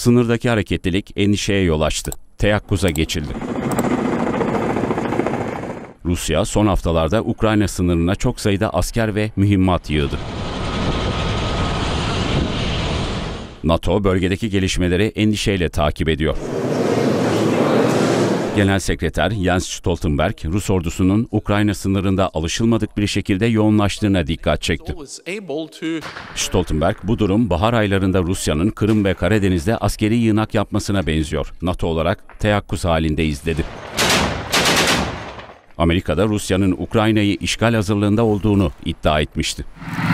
Sınırdaki hareketlilik endişeye yol açtı. Teyakkuza geçildi. Rusya son haftalarda Ukrayna sınırına çok sayıda asker ve mühimmat yığdı. NATO bölgedeki gelişmeleri endişeyle takip ediyor. Genel Sekreter Jens Stoltenberg, Rus ordusunun Ukrayna sınırında alışılmadık bir şekilde yoğunlaştığına dikkat çekti. Stoltenberg, bu durum bahar aylarında Rusya'nın Kırım ve Karadeniz'de askeri yığınak yapmasına benziyor. NATO olarak teyakkuz halindeyiz dedi. Amerika'da Rusya'nın Ukrayna'yı işgal hazırlığında olduğunu iddia etmişti.